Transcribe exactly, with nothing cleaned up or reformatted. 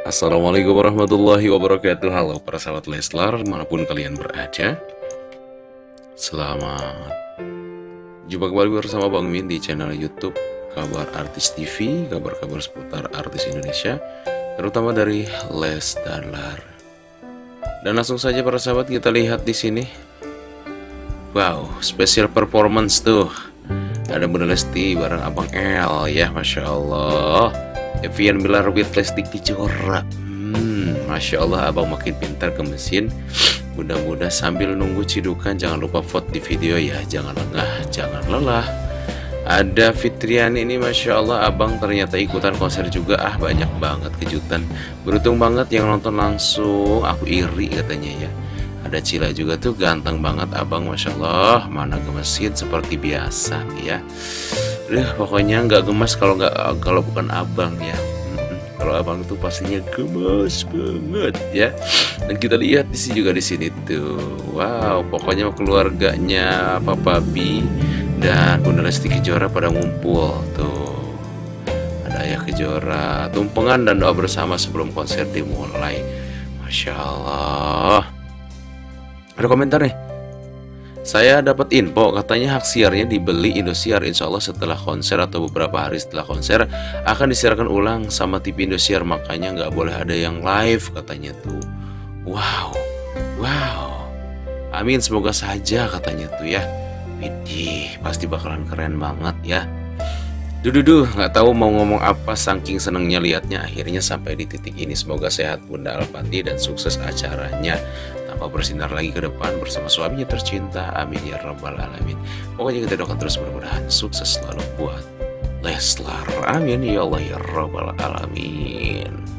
Assalamualaikum warahmatullahi wabarakatuh. Halo para sahabat Leslar, manapun kalian berada. Selamat jumpa kembali bersama Bang Min di channel YouTube Kabar Artis T V, kabar-kabar seputar artis Indonesia, terutama dari Les dan Lar. Dan langsung saja para sahabat, kita lihat di sini. Wow, special performance tuh. Ada Bunda Lesti bareng Abang El ya, Masya Allah. Evian Bilar with Lesti Kejora. hmm, Masya Allah, abang makin pintar ke mesin. Mudah-mudahan sambil nunggu cidukan, jangan lupa vote di video ya. Jangan lengah, jangan lelah. Ada Fitriani ini, Masya Allah, abang ternyata ikutan konser juga. Ah, banyak banget kejutan. Beruntung banget yang nonton langsung. Aku iri katanya ya. Ada Cila juga tuh, ganteng banget abang, Masya Allah. Mana gemesin seperti biasa ya. Udah, pokoknya nggak gemas kalau nggak kalau bukan abang ya. Mm-mm. Kalau abang itu pastinya gemas banget ya. Dan kita lihat di sini juga di sini tuh. Wow, pokoknya keluarganya Papa B dan Bunda Lesti Kejora pada ngumpul tuh. Ada Ayah Kejora, tumpengan dan doa bersama sebelum konser dimulai. Masya Allah. Ada komentar nih. Saya dapat info katanya hak siarnya dibeli Indosiar. Insya Allah setelah konser atau beberapa hari setelah konser akan disiarkan ulang sama T V Indosiar. Makanya nggak boleh ada yang live katanya tuh. Wow, wow. Amin, semoga saja katanya tuh ya. Widih, pasti bakalan keren banget ya. Dududuh, nggak tahu mau ngomong apa, saking senengnya liatnya akhirnya sampai di titik ini. Semoga sehat Bunda Alpati dan sukses acaranya, tanpa bersinar lagi ke depan bersama suaminya tercinta. Amin ya rabbal alamin. Pokoknya kita doakan terus, mudah-mudahan sukses selalu buat Leslar. Amin ya Allah ya rabbal alamin.